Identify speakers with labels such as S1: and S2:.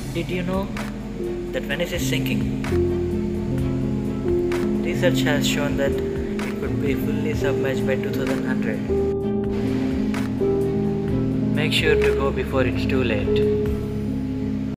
S1: Did you know that Venice is sinking? Research has shown that it could be fully submerged by 2100. Make sure to go before it's too late.